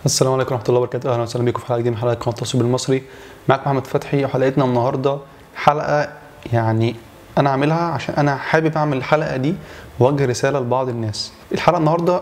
السلام عليكم ورحمه الله وبركاته. اهلا وسهلا بكم في حلقه جديده من حلقات قناه التصوير المصري. معاكم محمد فتحي، وحلقتنا النهارده حلقه يعني انا عاملها عشان انا حابب اعمل الحلقه دي واوجه رساله لبعض الناس. الحلقه النهارده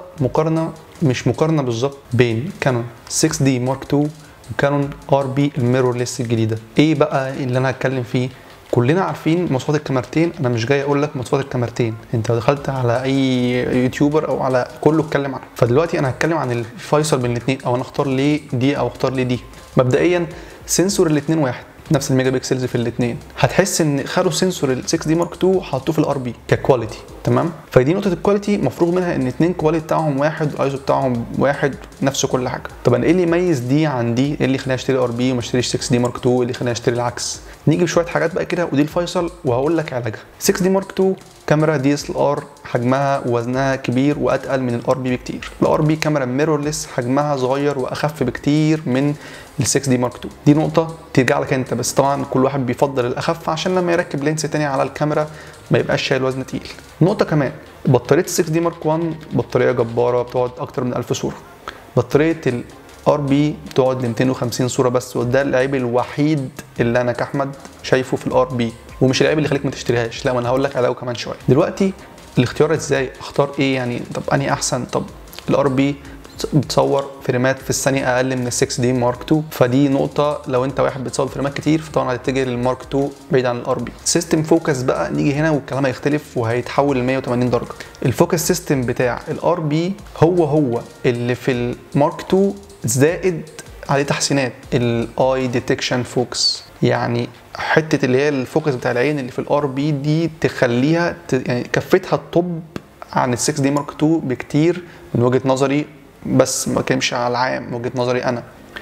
مش مقارنه بالظبط بين كانون 6 دي مارك 2 وكانون ار بي الميرورلس الجديده. ايه بقى اللي انا هتكلم فيه؟ كلنا عارفين مواصفات الكاميرتين، انا مش جاي اقول لك مواصفات الكاميرتين، انت لو دخلت على اي يوتيوبر او على كله اتكلم عنه. فدلوقتي انا هتكلم عن الفيصل بين الاثنين، او انا اختار ليه دي او اختار ليه دي. مبدئيا سنسور الاثنين واحد، نفس الميجا بكسلز في الاثنين. هتحس ان خدوا سنسور ال 6 دي مارك 2 حطوه في الار بي ككواليتي، تمام؟ فدي نقطه الكواليتي مفروغ منها ان الاثنين كواليتي بتاعهم واحد والايزو بتاعهم واحد، نفس كل حاجه. طب انا ايه اللي يميز دي عن دي؟ ايه اللي يخليني اشتري ار بي وما اشتريش 6 دي مارك 2؟ ايه اللي يخليني اشتري العكس؟ نيجي بشويه حاجات بقى كده، ودي الفيصل وهقول لك علاجها. 6 دي مارك 2 كاميرا دي اس ال ار، حجمها ووزنها كبير واتقل من الار بي بكتير. الار بي كاميرا ميرورلس، حجمها صغير واخف بكتير من ال 6 دي مارك 2. دي نقطه ترجع لك انت، بس طبعا كل واحد بيفضل الاخف عشان لما يركب لينس تاني على الكاميرا ما يبقاش شايل وزن تقيل. نقطه كمان، بطاريه 6 دي مارك 1 بطاريه جباره، بتقعد اكتر من 1000 صوره. بطاريه الار بي بتقعد ل 250 صوره بس، وده العيب الوحيد اللي انا كاحمد شايفه في الار بي، ومش العيب اللي يخليك ما تشتريهاش، لا، وانا هقول لك عليه كمان شويه. دلوقتي الاختيار ازاي اختار ايه يعني؟ طب انهي احسن؟ طب الار بي بتصور فريمات في الثانيه اقل من ال 6 دي مارك 2، فدي نقطه لو انت واحد بتصور فريمات كتير فطبعا هتتجه للمارك 2 بعيد عن الار بي. سيستم فوكس بقى، نيجي هنا والكلام هيختلف وهيتحول ل 180 درجه. الفوكس سيستم بتاع الار بي هو اللي في المارك 2، زائد عليه تحسينات الاي ديتكشن فوكس، يعني حته اللي هي الفوكس بتاع العين اللي في الار بي دي تخليها يعني كفتها الطب عن ال 6 دي مارك 2 بكتير من وجهه نظري، بس ما بتكلمش على العام، وجهه نظري انا.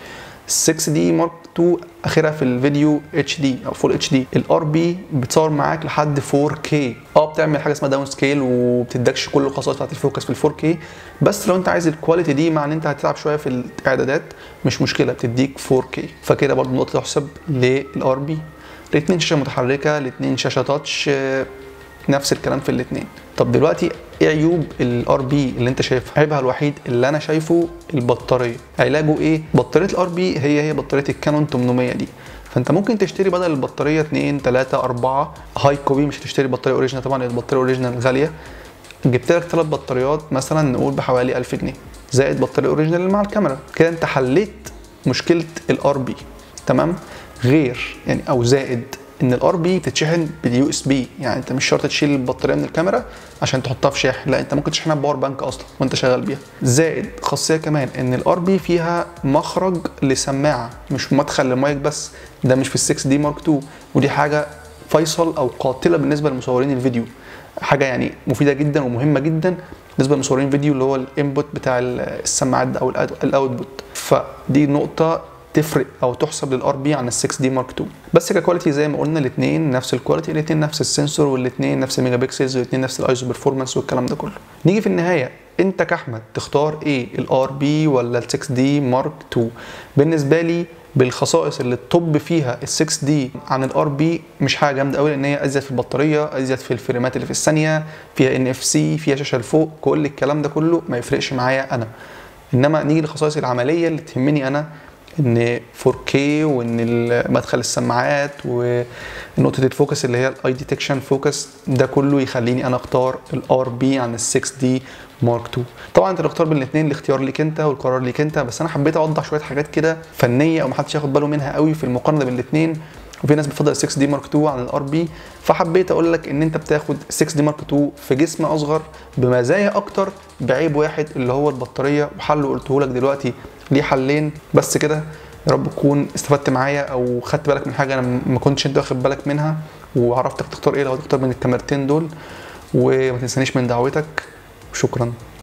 6 دي مارك 2 اخرها في الفيديو اتش دي او فول اتش دي. الار بي بتصور معاك لحد 4K، بتعمل حاجه اسمها داون سكيل وبتدكش كل الخصائص بتاعت الفوكس في ال 4K، بس لو انت عايز الكواليتي دي مع ان انت هتلعب شويه في الاعدادات مش مشكله، بتديك 4K. فكده برضو نقطه تحسب للار بي. الاثنين شاشه متحركه، الاثنين شاشه تاتش، نفس الكلام في الاثنين. طب دلوقتي ايه عيوب الار بي اللي انت شايفها؟ عيبها الوحيد اللي انا شايفه البطاريه. علاجه ايه؟ بطاريه الار بي هي بطاريه الكانون 800 دي، فانت ممكن تشتري بدل البطاريه 2 3 4 هاي كوبي، مش هتشتري بطاريه اوريجينال طبعا، البطاريه اوريجينال غاليه. جبت لك 3 بطاريات مثلا نقول بحوالي 1000 جنيه، زائد بطاريه اوريجينال اللي مع الكاميرا، كده انت حليت مشكله الار بي، تمام؟ غير يعني او زائد ان الار بي بتتشحن باليو اس بي، يعني انت مش شرط تشيل البطاريه من الكاميرا عشان تحطها في شاحن، لا، انت ممكن تشحنها بباور بانك اصلا وانت شغال بيها. زائد خاصيه كمان ان الار بي فيها مخرج لسماعه، مش مدخل للمايك بس، ده مش في ال 6 دي مارك 2، ودي حاجه فيصل او قاتله بالنسبه لمصورين الفيديو، حاجه يعني مفيده جدا ومهمه جدا بالنسبه لمصورين الفيديو، اللي هو الانبوت بتاع السماعات ده او الاوتبوت. فدي نقطه تفرق او تحسب للار بي عن ال 6 دي مارك 2. بس ككواليتي زي ما قلنا الاثنين نفس الكواليتي، الاثنين نفس السنسور، والاثنين نفس الميجا بكسلز، والاثنين نفس الايزو بيرفورمانس والكلام ده كله. نيجي في النهايه، انت كاحمد تختار ايه؟ الار بي ولا ال 6 دي مارك 2؟ بالنسبه لي بالخصائص اللي الطب فيها ال 6 دي عن الار بي مش حاجه جامده قوي، لان هي ازيد في البطاريه، ازيد في الفريمات اللي في الثانيه، فيها ان اف سي، فيها شاشه لفوق، كل الكلام ده كله ما يفرقش معايا انا. انما نيجي للخصائص العمليه اللي تهمني انا، ان 4K، وان مدخل السماعات، ونقطه الفوكس اللي هي الاي ديتكشن فوكس، ده كله يخليني انا اختار الار بي عن ال 6 دي مارك 2. طبعا انت تختار بين الاثنين، الاختيار ليك انت والقرار ليك انت، بس انا حبيت اوضح شويه حاجات كده فنيه او محدش ياخد باله منها قوي في المقارنه بين الاثنين، وفي ناس بتفضل 6 دي مارك 2 عن الار بي، فحبيت اقول لك ان انت بتاخد 6 دي مارك 2 في جسم اصغر بمزايا اكتر، بعيب واحد اللي هو البطاريه، وحله قلته لك دلوقتي ليه حلين بس كده. يا رب تكون استفدت معايا او خدت بالك من حاجه انا ما كنتش انت واخد بالك منها، وعرفتك تختار ايه لو هتختار من الكاميرتين دول. وما تنسانيش من دعوتك، وشكرا.